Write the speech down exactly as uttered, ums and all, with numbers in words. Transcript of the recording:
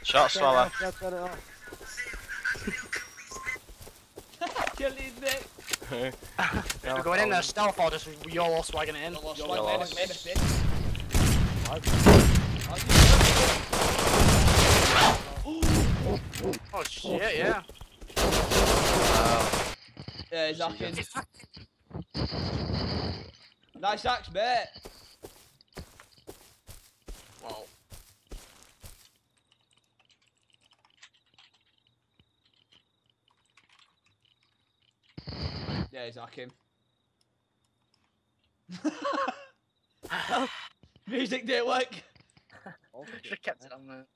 Shot swallow. Let's get it off. Killing Nick. We're going in there stealth or just YOLO swagging it in. YOLO YOLO. swag, maybe, maybe spin. Oh shit, yeah. Wow. Yeah, he's hacking. Nice axe, mate. Wow. Yeah, he's hacking. Music didn't work. Should've kept it on there.